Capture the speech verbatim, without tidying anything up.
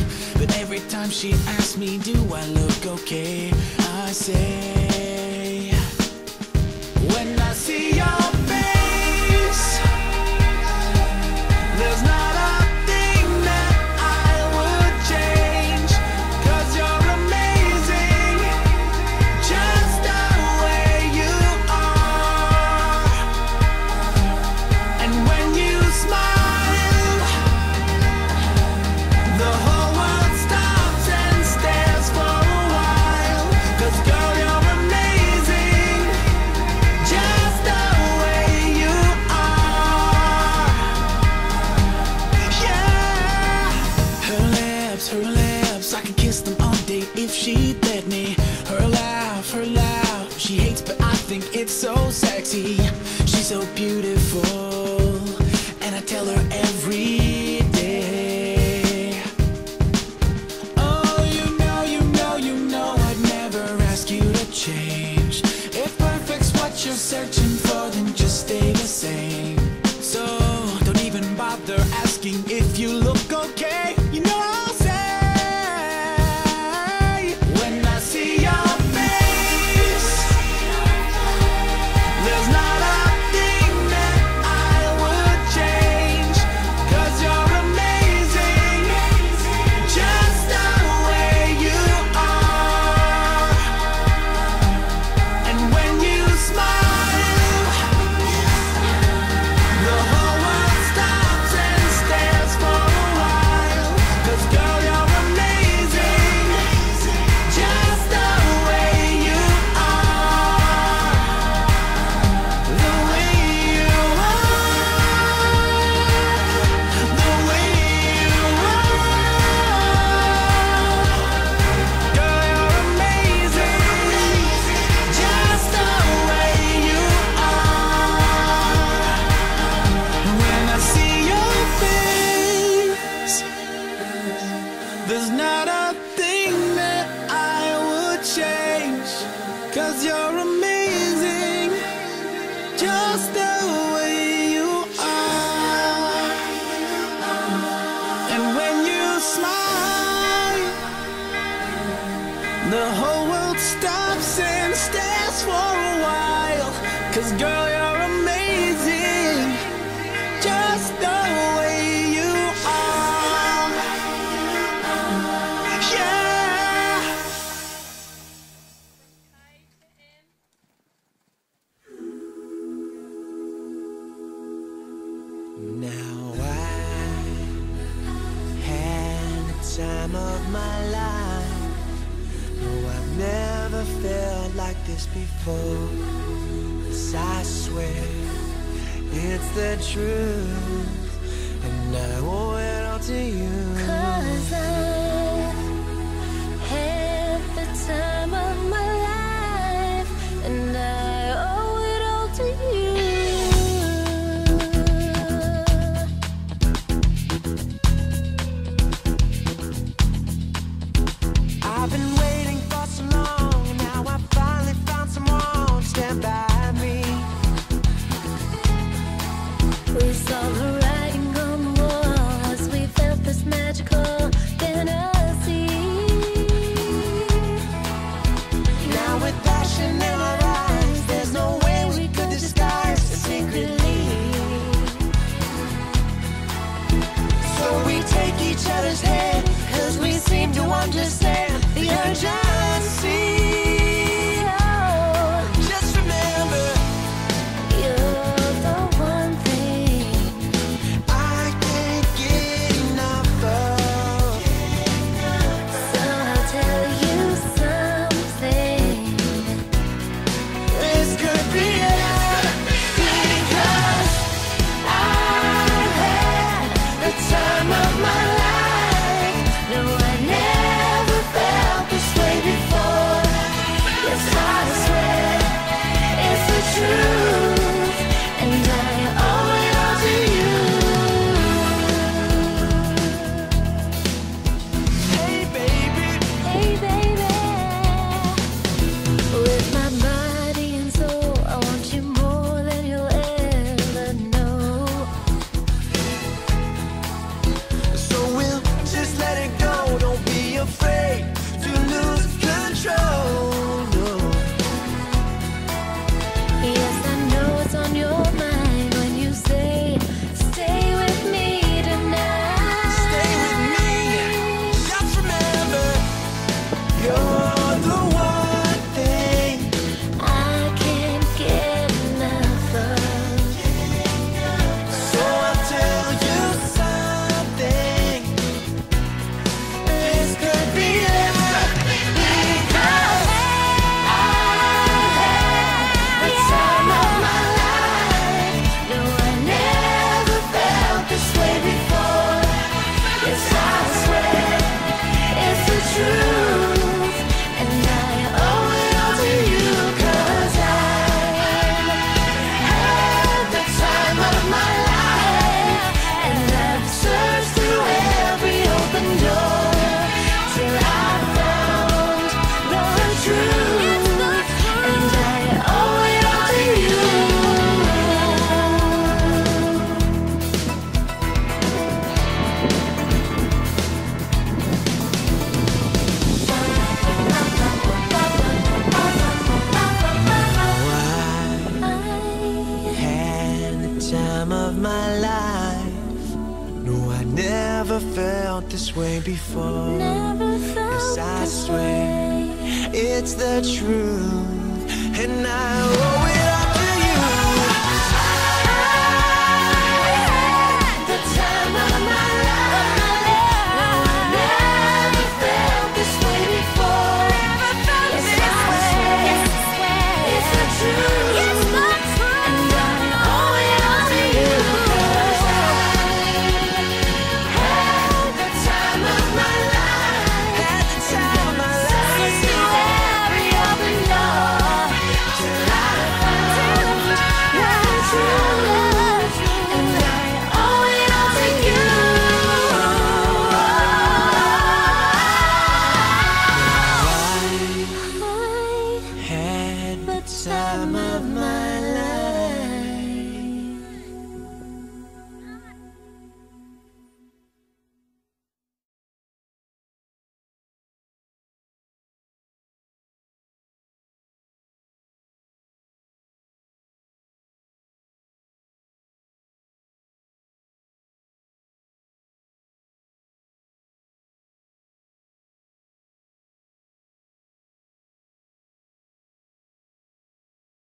But every time she asks me, do I look okay? I say, when I see your face, there's not a thing that I would change, 'cause you're amazing, just the way you are. And when you smile, the whole world stops and stares for a while. 'Cause girl, you're amazing, just the way you are. Yeah. Her lips, her lips, I could kiss them all day if she'd let me. Her laugh, her laugh, she hates but I think it's so sexy. She's so beautiful, and I tell her every day. Oh, you know, you know, you know I'd never ask you to change. If perfect's what you're searching for, then just stay the same. So don't even bother asking if you look okay. You know I'll say, when I see your face, there's not a thing that I would change, 'cause you're amazing, just the way you are. And when you smile, the whole world stops and stares for a while. 'Cause girl, you're amazing, just the way you are. The way you are, the way you are. Girl, you're amazing, just the way you are. When I see your face, there's not a thing that I would change, 'cause you're amazing, just the way you are. And when you smile, the whole world stops and stares for a while. 'Cause girl, you're amazing, just the way you are. Yeah. Now I had the time of my life. No, I've never felt like this before. 'Cause I swear it's the truth, and I owe it all to you. 'Cause I've had the time of my life, and I owe it all to you. I've been waiting for so long, and now I finally found someone to stand by me. We saw the writing on the wall as we felt this magical felt this way before. Never felt Yes, I this swear way. it's the truth, and I.